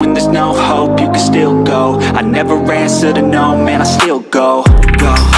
when there's no hope, you can still go. I never answer to no, man, I still go.